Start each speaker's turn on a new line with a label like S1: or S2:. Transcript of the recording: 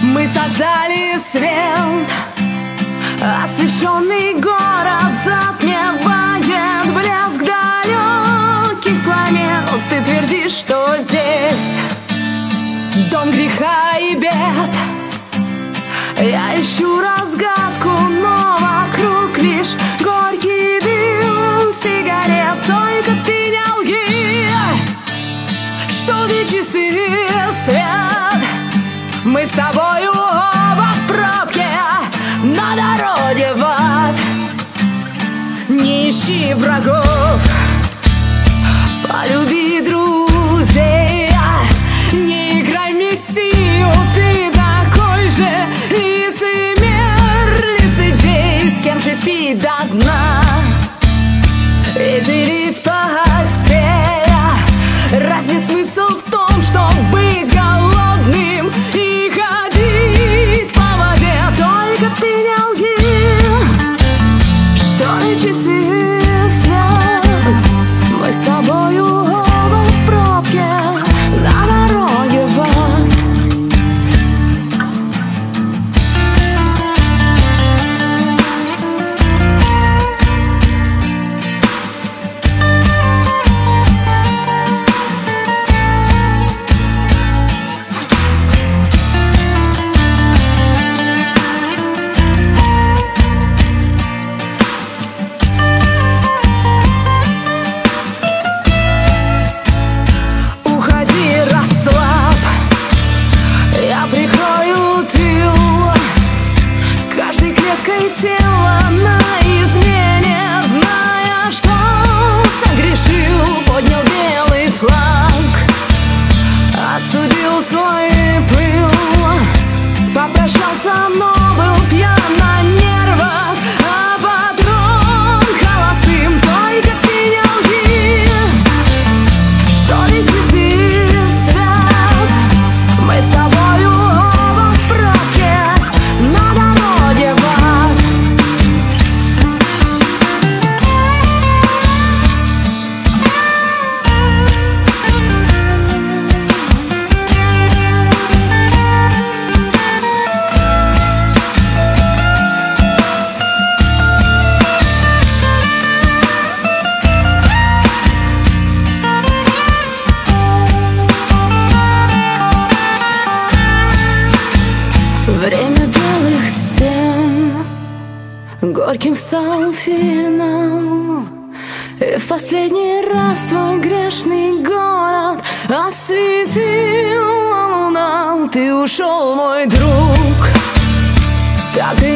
S1: Мы создали свет, освещенный город затмевает блеск далеких планет. Ты твердишь, что здесь дом греха и бед. Я ищу разгадку, но вокруг лишь горький дым сигарет. Только ты не лги, что ты чистый свет. Мы с тобою оба в пробке на дороге в ад. Не ищи врагов, полюби друзей. Не играй в мессию, ты такой же лицемер, лицедей. С кем же пить до дна и делить постель? Разве смысл в том, чтобы быть голодным и ходить по воде? Только ты не лги, что ты чистый свет. Мы с тобою оба в пробке на дороге в ад. Тело на измене, зная, что согрешил, поднял белый флаг, остудил свой пыл, попрощался, но был пьян на нервах, а патрон холостым. Только ты не лги, что ты чистый свет. Мы с тобою оба в пробке на дороге в ад. Время белых стен, горьким стал финал, и в последний раз твой грешный город осветила луна. Ты ушел, мой друг, так и